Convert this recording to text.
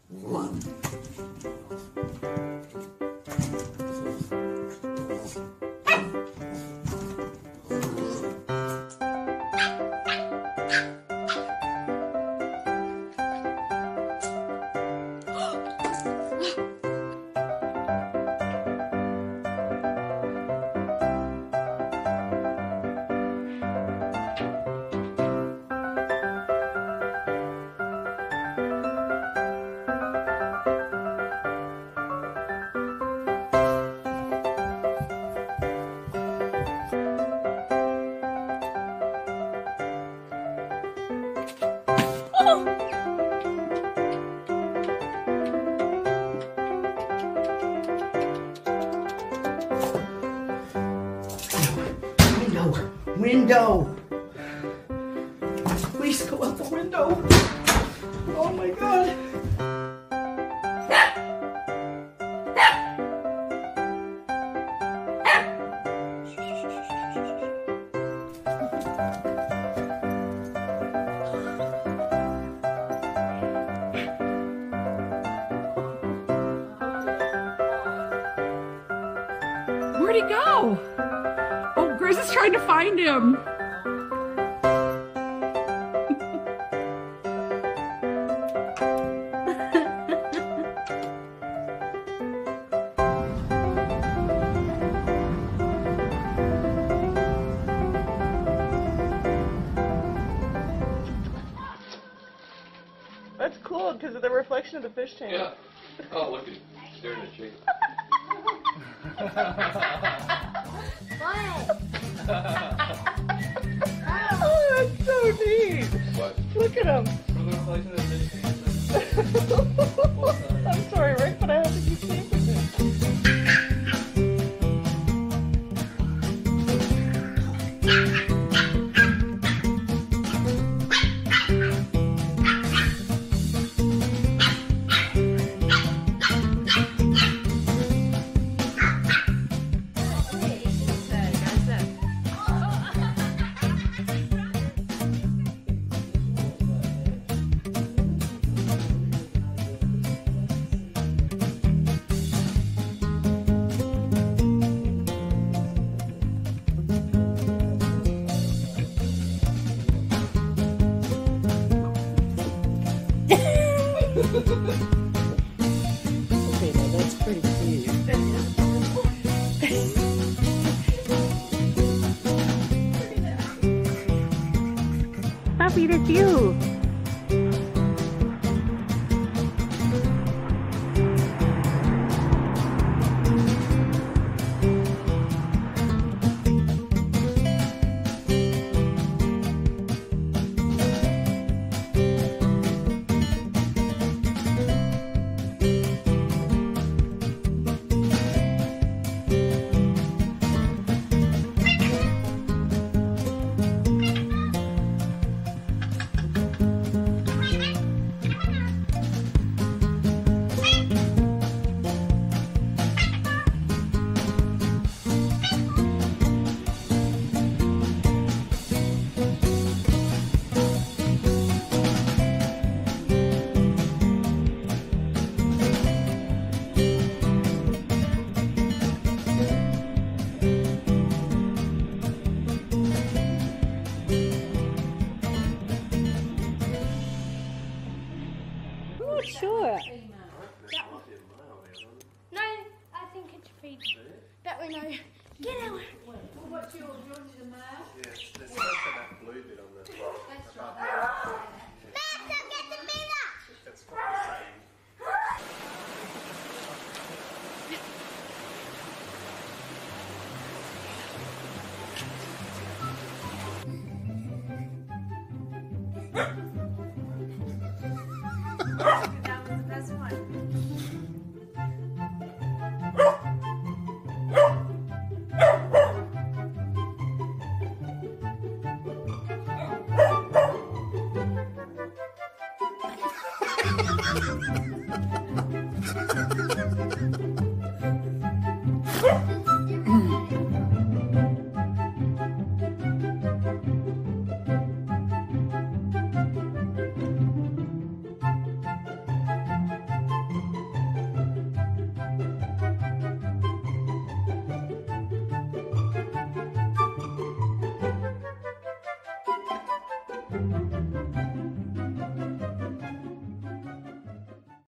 Window! Please go out the window! Oh my god! Where'd he go? Oh, Grizz is trying to find him. That's cool because of the reflection of the fish tank. Yeah. Oh, look at him staring at you. What? Oh, that's so neat. What? Look at him. I'm sorry, Rick, but I have to keep seeing it. Okay, now that's pretty cute. Puppy, that's you. Sure. No, I think it's feed. That we know. Get out. What's yours? Yours is a male? Yes, there's also that blue bit on the top. That's right. Master, get the mirror! That's got the same. That was the best one. Bye.